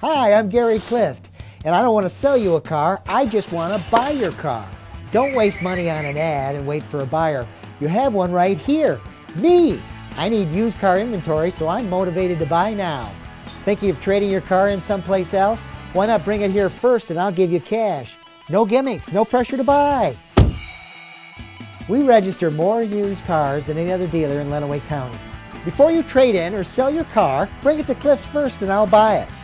Hi, I'm Gary Clift, and I don't want to sell you a car, I just want to buy your car. Don't waste money on an ad and wait for a buyer. You have one right here, me. I need used car inventory, so I'm motivated to buy now. Thinking of trading your car in someplace else? Why not bring it here first and I'll give you cash. No gimmicks, no pressure to buy. We register more used cars than any other dealer in Lenawee County. Before you trade in or sell your car, bring it to Clift's first and I'll buy it.